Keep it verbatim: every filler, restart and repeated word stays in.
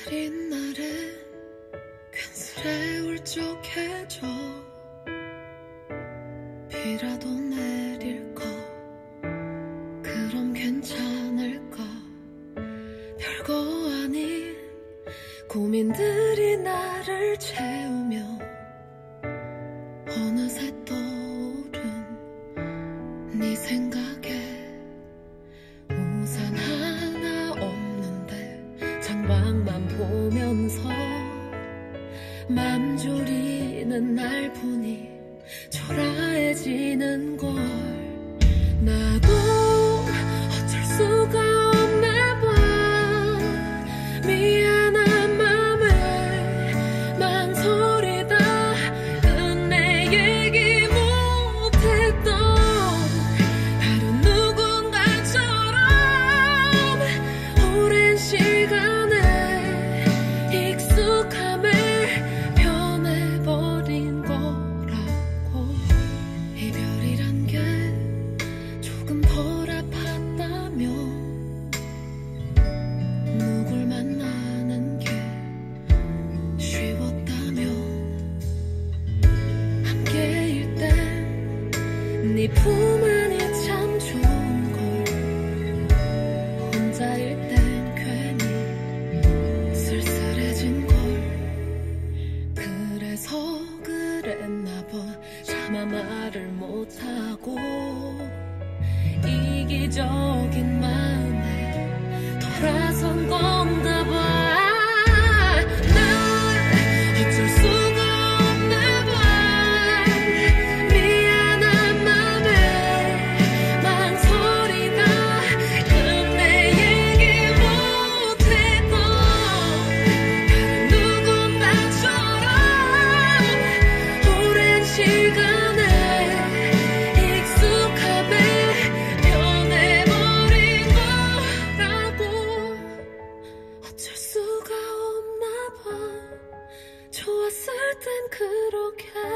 내린 날에 괜스레 울적해져. 비라도 내릴까? 그럼 괜찮을까? 별거 아닌 고민들이 나를 채우며 어느새 떠오른 네 생각에 우산 하나 없는데 창밖만 보면서 맘 졸이는 날 보니 초라해지는 걸. 나도 어쩔 수가 없나 봐. 미안한 맘에 망설이다 끝내 얘기 못했던 다른 누군가처럼 오랜 시간에 익숙함을 변해버린 거라고. 이별이란 게 조금 덜 아팠다면 누굴 만나는 게 쉬웠다면 함께일 땐 네 품 안이 참 좋은 걸. 혼자일 땐 괜히 쓸쓸해진 걸. 그래서 그랬나 봐. 차마 말을 못하고 이기적인 마음에 돌아선 건가 봐. 날 어쩔 수가 없나 봐. 미안한 맘에 망설이다 끝내 얘기 못했던 다른 누군가처럼 오랜 시간에 익숙함에 변해버린 거라고. 어쩔 수가 없나 봐. 좋았을 땐 그렇게